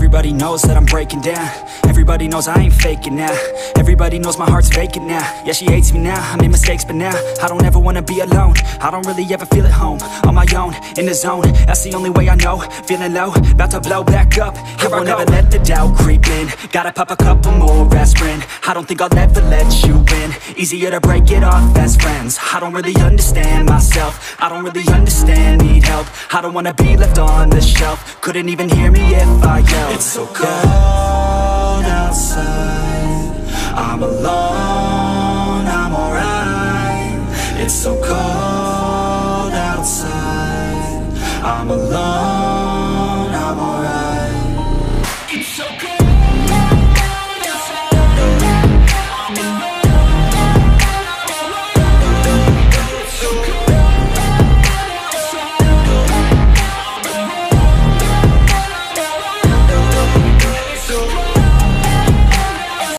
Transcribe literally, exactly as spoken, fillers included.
Everybody knows that I'm breaking down. Everybody knows I ain't faking now. Everybody knows my heart's vacant now. Yeah, she hates me now, I made mistakes but now I don't ever wanna be alone. I don't really ever feel at home. On my own, in the zone, that's the only way I know. Feeling low, about to blow back up. Here I won't ever let the doubt creep in. Gotta pop a couple more aspirin. I don't think I'll ever let you in. Easier to break it off best friends. I don't really understand myself. I don't really understand, need help. I don't wanna be left on the shelf. Couldn't even hear me if I yelled. It's so cold outside, I'm alone, I'm alright. It's so cold outside, I'm alone.